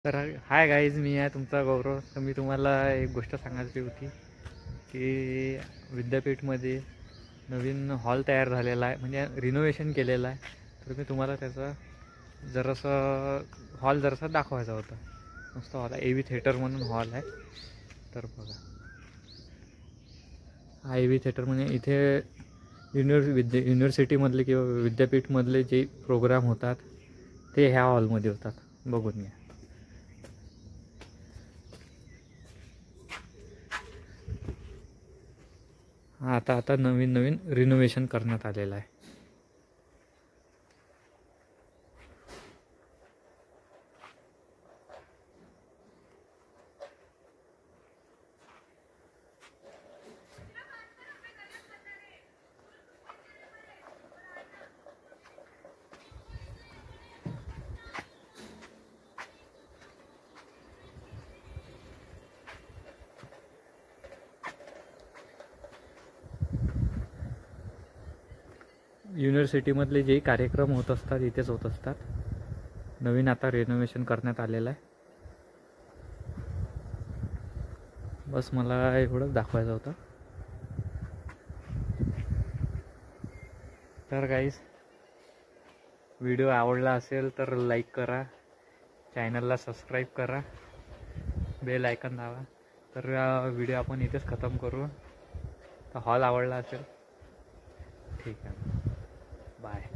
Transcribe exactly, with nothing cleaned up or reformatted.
तर hi guys, मी आहे तुमचा गौरव. तर मी तुम्हाला एक गोष्ट सांगायची होती की विद्यापीठमध्ये नवीन हॉल तयार झालेला आहे, म्हणजे रिनोव्हेशन केलेलं आहे. तर मी तुम्हाला त्याचं जरासं हॉल जरासं दाखवायचा होता. मस्त हॉल आहे, ए व्ही थिएटर म्हणून हॉल आहे. तर बघा, हा ए व्ही थिएटर म्हणजे इथे युनिव्हर्स विद्या युनिव्हर्सिटीमधले किंवा विद्यापीठमधले जे प्रोग्राम होतात ते ह्या हॉलमध्ये होतात. बघून घ्या. हा आता आता नवीन नवीन रिनोव्हेशन करण्यात आलेलं आहे. युनिव्हर्सिटीमधले जे कार्यक्रम होत असतात इथेच होत असतात. नवीन आता रिनोव्हेशन करण्यात आलेलं आहे. बस मला एवढंच दाखवायचं होतं. तर गाईस, व्हिडिओ आवडला असेल तर लाईक करा, चॅनलला सबस्क्राईब करा, बेल आयकन दाबा. तर व्हिडिओ आपण इथेच खतम करू. तर हॉल आवडला असेल, ठीक आहे, बाय.